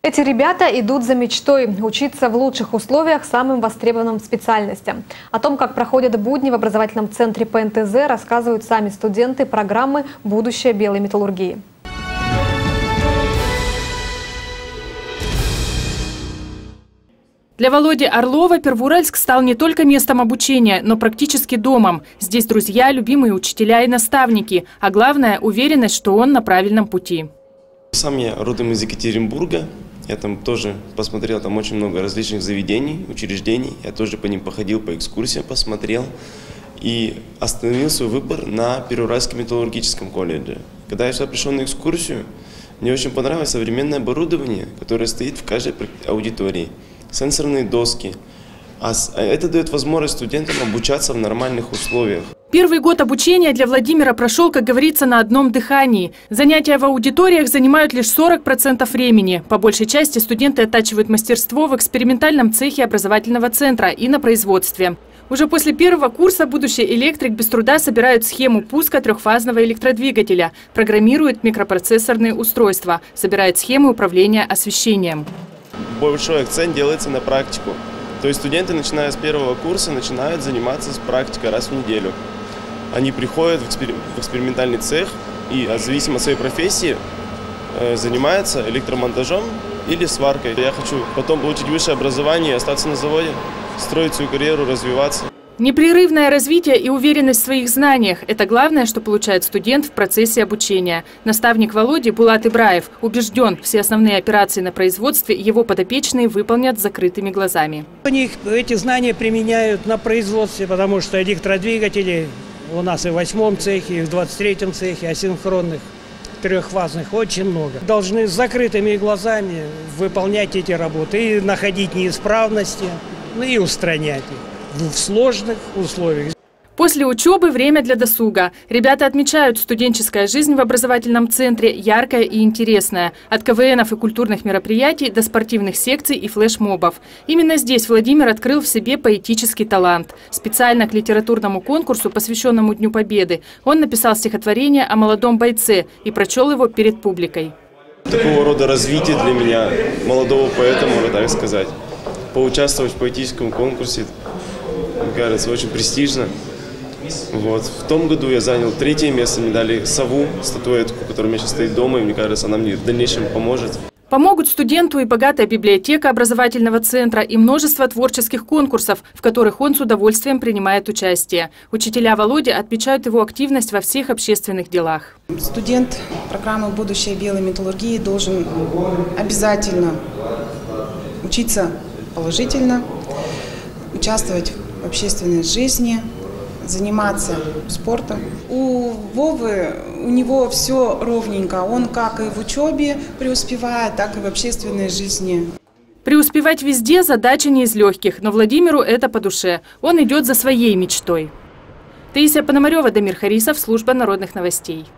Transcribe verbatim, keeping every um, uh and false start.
Эти ребята идут за мечтой – учиться в лучших условиях самым востребованным специальностям. О том, как проходят будни в образовательном центре Пэ Эн Тэ Зэ, рассказывают сами студенты программы «Будущее белой металлургии». Для Володи Орлова Первоуральск стал не только местом обучения, но практически домом. Здесь друзья, любимые учителя и наставники, а главное – уверенность, что он на правильном пути. Сам я родом из Екатеринбурга. Я там тоже посмотрел, там очень много различных заведений, учреждений. Я тоже по ним походил, по экскурсиям посмотрел. И остановил свой выбор на Первоуральском металлургическом колледже. Когда я сюда пришел на экскурсию, мне очень понравилось современное оборудование, которое стоит в каждой аудитории. Сенсорные доски. А это дает возможность студентам обучаться в нормальных условиях. Первый год обучения для Владимира прошел, как говорится, на одном дыхании. Занятия в аудиториях занимают лишь сорок процентов времени. По большей части студенты оттачивают мастерство в экспериментальном цехе образовательного центра и на производстве. Уже после первого курса будущий электрик без труда собирает схему пуска трехфазного электродвигателя, программирует микропроцессорные устройства, собирает схемы управления освещением. Большой акцент делается на практику. То есть студенты, начиная с первого курса, начинают заниматься с практикой раз в неделю. Они приходят в, экспер... в экспериментальный цех и, зависимо от своей профессии, э, занимаются электромонтажом или сваркой. Я хочу потом получить высшее образование, остаться на заводе, строить свою карьеру, развиваться. Непрерывное развитие и уверенность в своих знаниях – это главное, что получает студент в процессе обучения. Наставник Володи Булат Ибраев убежден, все основные операции на производстве его подопечные выполнят с закрытыми глазами. У них эти знания применяют на производстве, потому что электродвигатели у нас и в восьмом цехе, и в двадцать третьем цехе, асинхронных, трехфазных очень много. Должны с закрытыми глазами выполнять эти работы и находить неисправности, ну и устранять их в сложных условиях. После учебы время для досуга. Ребята отмечают, студенческая жизнь в образовательном центре яркая и интересная. От ка вэ энов и культурных мероприятий до спортивных секций и флешмобов. Именно здесь Владимир открыл в себе поэтический талант. Специально к литературному конкурсу, посвященному Дню Победы, он написал стихотворение о молодом бойце и прочел его перед публикой. Такого рода развитие для меня, молодого поэта, можно так сказать. Поучаствовать в поэтическом конкурсе, мне кажется, очень престижно. Вот. В том году я занял третье место, мне дали сову, статуэтку, которая у меня сейчас стоит дома, и мне кажется, она мне в дальнейшем поможет. Помогут студенту и богатая библиотека образовательного центра, и множество творческих конкурсов, в которых он с удовольствием принимает участие. Учителя Володи отмечают его активность во всех общественных делах. Студент программы «Будущее белой металлургии» должен обязательно учиться положительно, участвовать в общественной жизни, заниматься спортом. У Вовы, у него все ровненько. Он как и в учебе преуспевает, так и в общественной жизни. Преуспевать везде – задача не из легких, но Владимиру это по душе. Он идет за своей мечтой. Таисия Пономарева, Дамир Харисов, служба народных новостей.